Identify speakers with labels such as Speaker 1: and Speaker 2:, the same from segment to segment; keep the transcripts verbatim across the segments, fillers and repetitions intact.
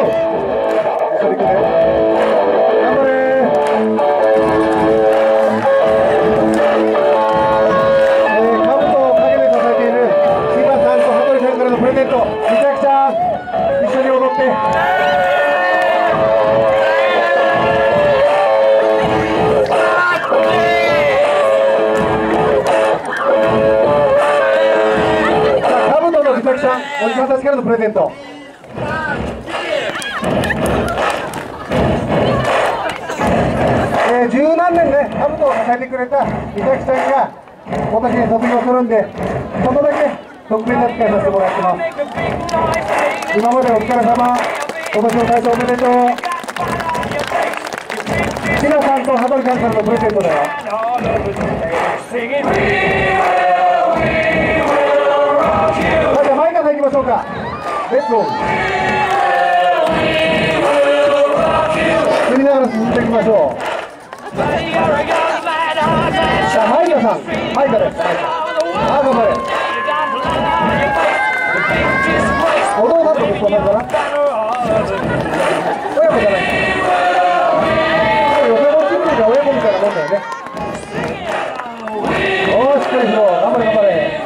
Speaker 1: 一緒に行くね。頑張れー。えー、兜を陰で支えている千葉さんと羽鳥さんからのプレゼント、みさきちゃん一緒に踊って。おじさんたちからのプレゼント。えー、十何年ね、兜を支えてくれた美咲ちゃんが今年で卒業するんで、ちょっとだけ特別な機会させてもらってます。今までお疲れ様、今年の大賞おめでとう。ひなさんと羽鳥さんからのプレゼントだよ。行きましょうか。レッツゴー。振りながら進んでいきましょう。さあ、マイカさん、マイカです。あ、頑張れ。お父さんと息子さんかな。親子じゃない。予選落ちっていうか親子みたいなもんだよね。おー、しっかりしろ。頑張れ頑張れ。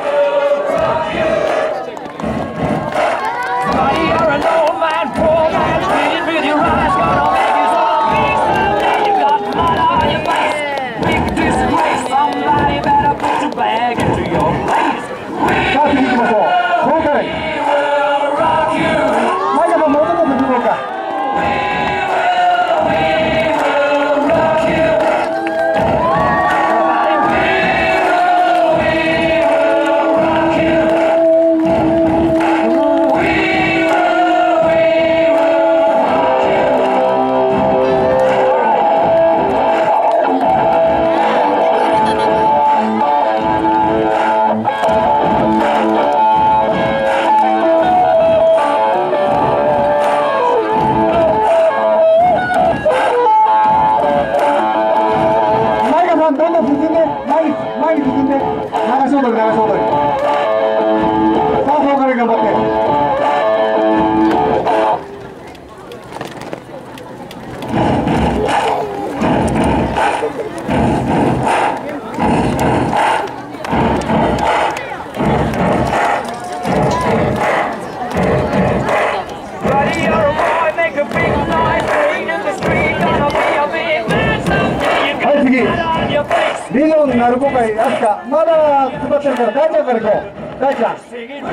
Speaker 1: リゾン鳴子会アスカ、まだ配ってるから大ちゃんから行こう。大ちゃん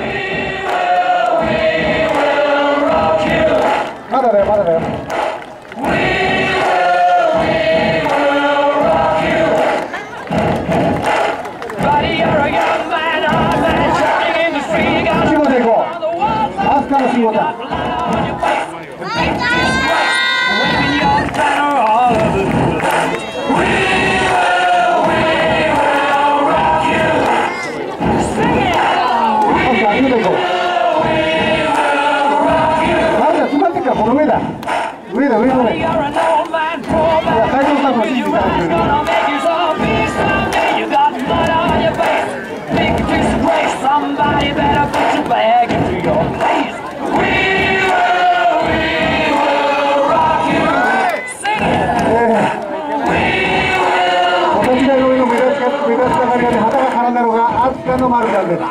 Speaker 1: まだだよまだだよ。仕事行こう。アスカの仕事。この上だ上だ上の上。いや最初のスタッフを信じていただける。私が上の目立ち目立ちたがり屋で旗が絡んだのがアスカのマルちゃんです。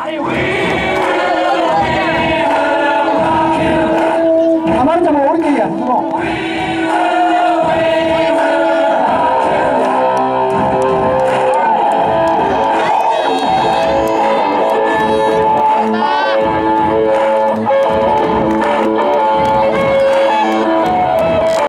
Speaker 1: マルちゃんも降りていいや、進もう。